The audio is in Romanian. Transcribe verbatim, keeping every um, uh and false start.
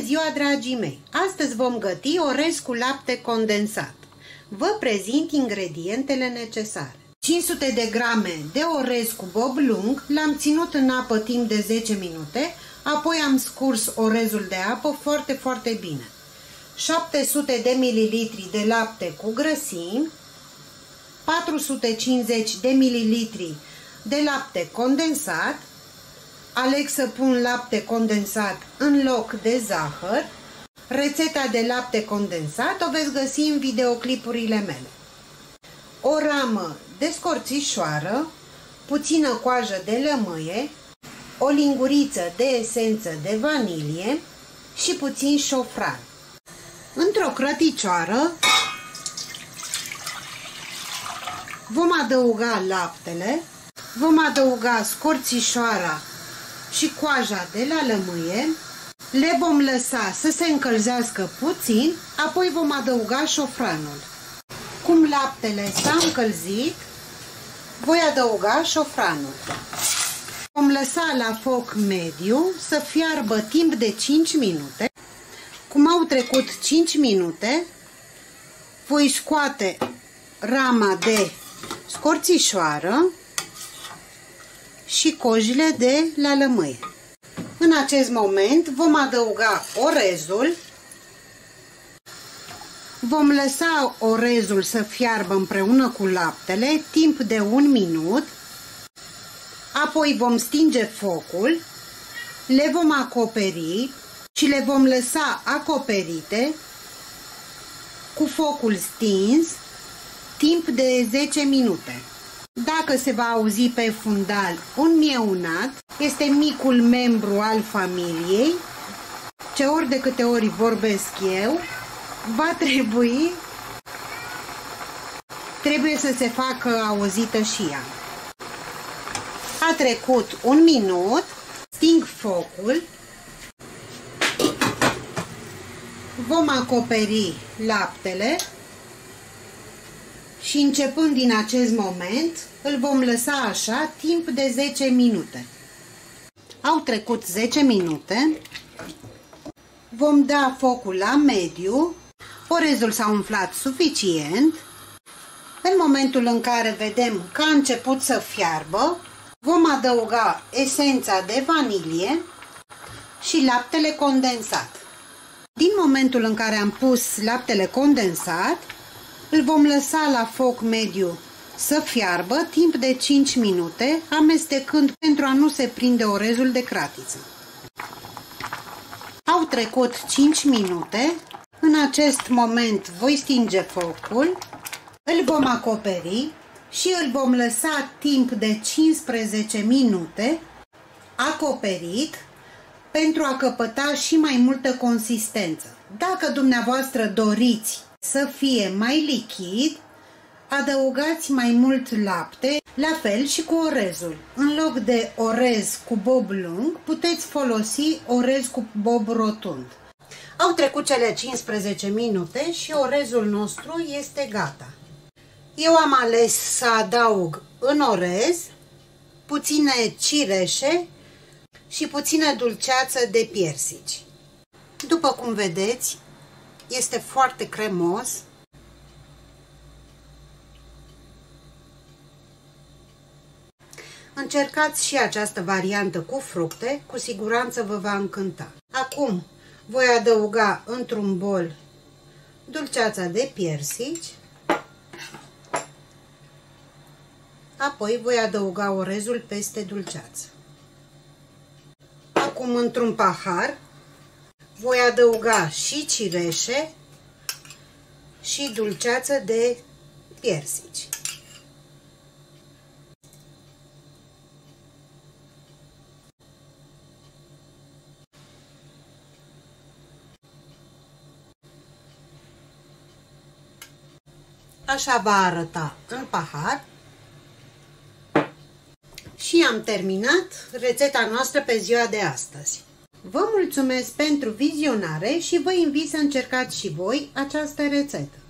ziua, dragii mei! Astăzi vom găti orez cu lapte condensat. Vă prezint ingredientele necesare. cinci sute de grame de orez cu bob lung, l-am ținut în apă timp de zece minute, apoi am scurs orezul de apă foarte, foarte bine. șapte sute de mililitri de lapte cu grăsimi, patru sute cincizeci de mililitri de lapte condensat. Aleg să pun lapte condensat în loc de zahăr. Rețeta de lapte condensat o veți găsi în videoclipurile mele. O ramă de scorțișoară, puțină coajă de lămâie, o linguriță de esență de vanilie și puțin șofran. Într-o crăticioară vom adăuga laptele, vom adăuga scorțișoara și coaja de la lămâie, le vom lăsa să se încălzească puțin, apoi vom adăuga șofranul. Cum laptele s-a încălzit, voi adăuga șofranul. Vom lăsa la foc mediu să fiarbă timp de cinci minute. Cum au trecut cinci minute, voi scoate rama de scorțișoară și cojile de la lămâie. În acest moment vom adăuga orezul. Vom lăsa orezul să fiarbă împreună cu laptele timp de un minut. Apoi vom stinge focul, le vom acoperi și le vom lăsa acoperite cu focul stins timp de zece minute. Dacă se va auzi pe fundal un mieunat, este micul membru al familiei, ce ori de câte ori vorbesc eu, va trebui, trebuie să se facă auzită și ea. A trecut un minut, sting focul, vom acoperi laptele și începând din acest moment îl vom lăsa așa timp de zece minute. Au trecut zece minute, vom da focul la mediu, orezul s-a umflat suficient. În momentul în care vedem că a început să fiarbă, vom adăuga esența de vanilie și laptele condensat. Din momentul în care am pus laptele condensat, îl vom lăsa la foc mediu să fiarbă timp de cinci minute, amestecând pentru a nu se prinde orezul de cratiță. Au trecut cinci minute, în acest moment voi stinge focul, îl vom acoperi și îl vom lăsa timp de cincisprezece minute acoperit pentru a căpăta și mai multă consistență. Dacă dumneavoastră doriți să fie mai lichid, adăugați mai mult lapte, la fel și cu orezul. În loc de orez cu bob lung, puteți folosi orez cu bob rotund. Au trecut cele cincisprezece minute și orezul nostru este gata. Eu am ales să adaug în orez puține cireșe și puțină dulceață de piersici. După cum vedeți, este foarte cremos. Încercați și această variantă cu fructe, cu siguranță vă va încânta. Acum voi adăuga într-un bol dulceața de piersici, apoi voi adăuga orezul peste dulceață. Acum într-un pahar voi adăuga și cireșe și dulceață de piersici. Așa va arăta în pahar. Și am terminat rețeta noastră pe ziua de astăzi. Vă mulțumesc pentru vizionare și vă invit să încercați și voi această rețetă.